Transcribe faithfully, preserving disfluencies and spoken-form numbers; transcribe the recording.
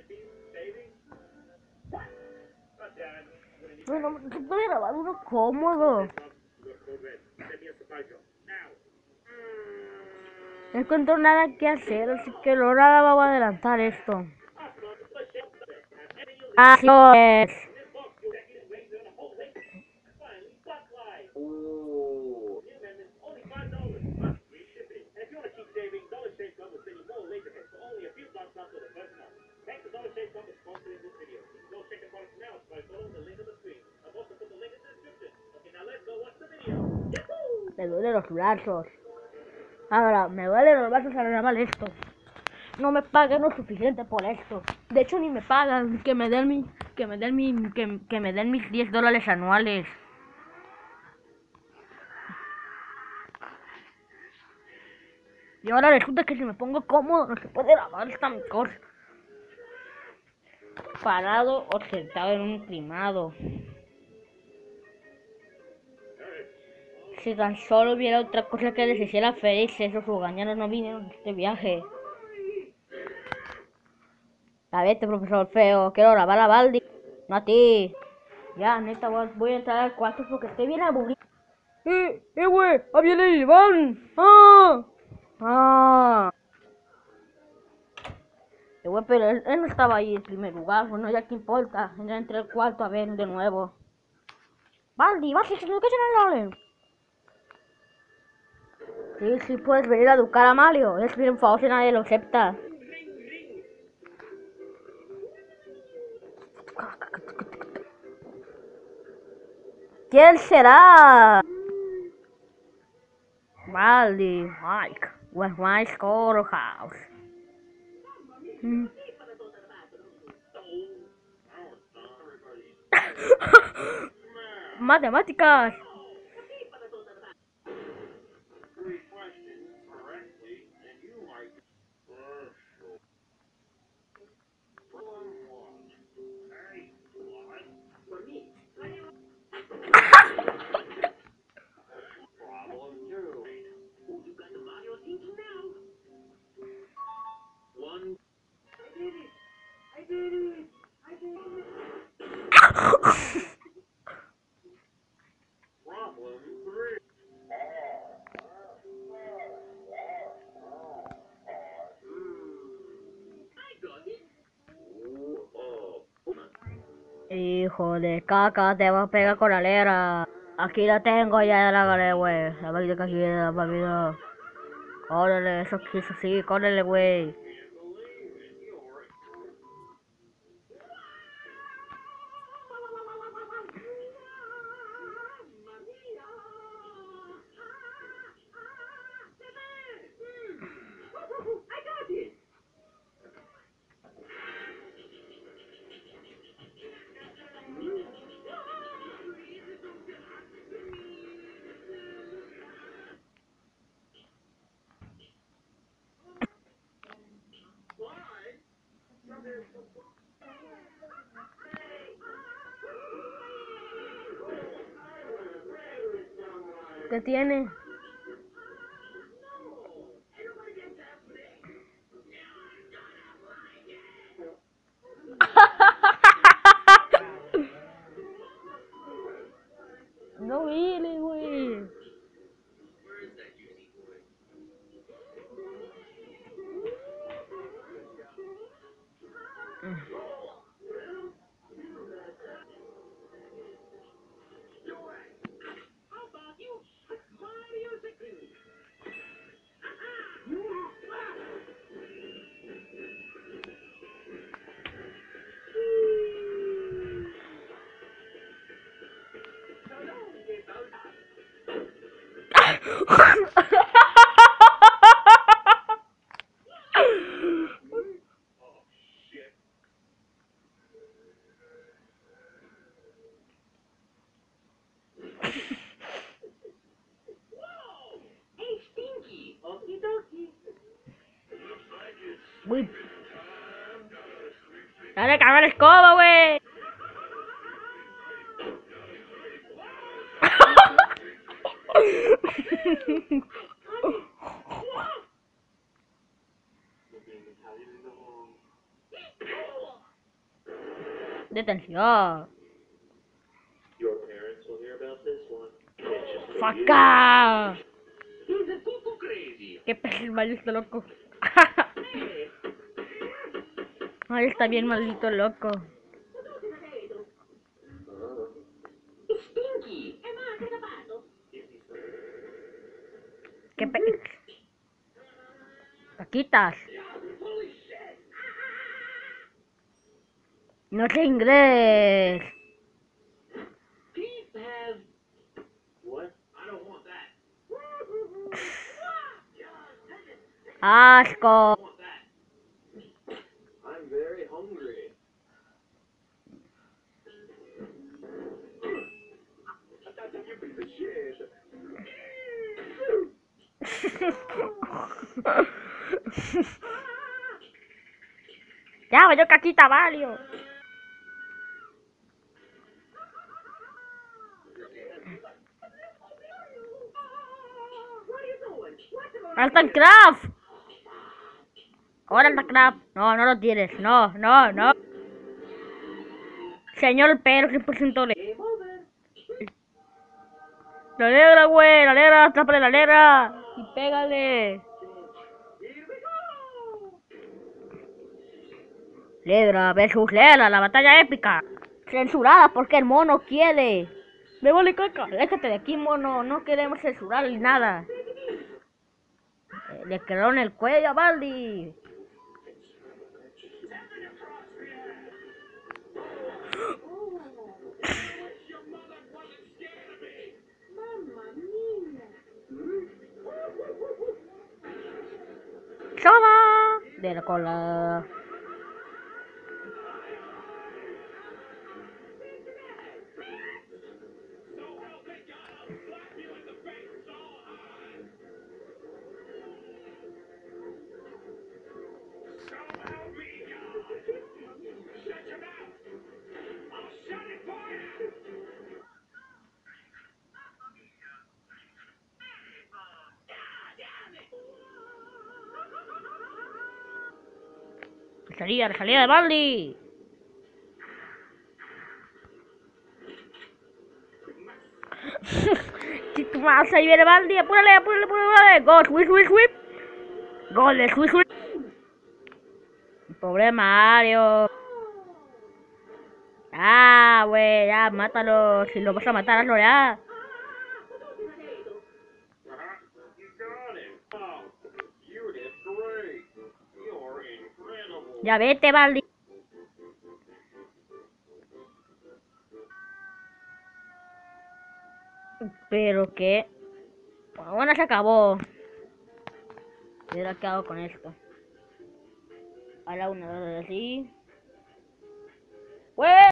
Bueno, no se puede grabar uno cómodo. No encuentro nada que hacer, así que ahora vamos a adelantar esto. Adiós. Me duelen los brazos. Ahora, me duelen los brazos al grabar esto. No me pagan lo suficiente por esto. De hecho, ni me pagan. Que me den mi, que me den mi, que, que me den mis diez dólares anuales. Y ahora resulta que si me pongo cómodo no se puede grabar esta cosa. Parado o sentado en un inclinado. Si tan solo hubiera otra cosa que les hiciera felices, esos ugañanos no vinieron a este viaje. A vete, profesor feo, quiero grabar a Baldi, no a ti. Ya, neta, voy a entrar al cuarto porque estoy bien aburrido. ¡Eh, eh, güey! ¡Ah, viene el Iván! ¡Ah! ¡Ah! Eh, güey, pero él, él no estaba ahí en primer lugar, bueno, ya que importa. Ya entré al cuarto a ver de nuevo. Baldi, vas a hacer lo que se le dale. Sí, sí, puedes venir a educar a Mario. Es bien famoso y nadie lo acepta. ¿Quién será? Baldi, Mike, with my schoolhouse. Hmm. Matemáticas. Hijo de caca, te vas a pegar con la lera. Aquí la tengo, ya la agarré, güey. La vida que aquí la vida. Córrele, eso quiso así, córrele, güey. ¿Qué tiene? No viene, güey. Uy. Dale, caga la escoba, güey. Detención. Your parents will hear about this one. It's just for you. ¡Faca! He's a cuckoo crazy. ¡Qué pez maldito loco! Ay, está bien maldito loco. Stinky. ¡Qué pez! Paquitas. No sé inglés. Pete has what? I don't want that. Asco. Want that. I'm very hungry. You piece of shit. Ya, vaya caquita, Valio. ¡Altancraft! Ahora Altancraft. No, no lo tienes. No, no, no. Señor Pero, cien por ciento le. Game over. La negra, güey. La negra, atrápale la negra. Y pégale. Here we go. Negra versus Lela, la batalla épica. Censurada porque el mono quiere. Me vale caca. Déjate de aquí, mono. No queremos censurar ni nada. Eh, Le quedaron el cuello a Baldi. ¡Soda! De la cola. Salida, la salida de Baldi. Si tú más, ahí viene Baldi. Apúrale, apúrale, apúrale. Gol, sweep, sweep, sweep. Gol de sweep, sweep. Pobre Mario. Ah, güey, ya, mátalo. Si lo vas a matar, hazlo ya. You got it. Oh, you did great. You're incredible. Ya vete, Baldi. Pero que... Bueno, se acabó. ¿Y ahora qué hago con esto? A la una, dos, así. ¡Güey!